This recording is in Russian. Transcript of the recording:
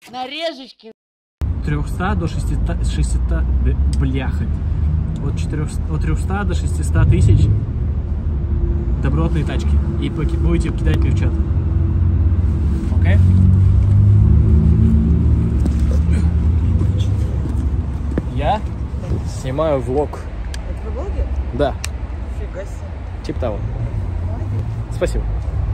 Нарежечки. 300 до 600, бляха. От 300 до 600 тысяч добротные тачки. И будете кидать мне в чат. Окей? Я снимаю влог. Это вы блогер? Да. Фига себе. Типа того. Молодец. Спасибо.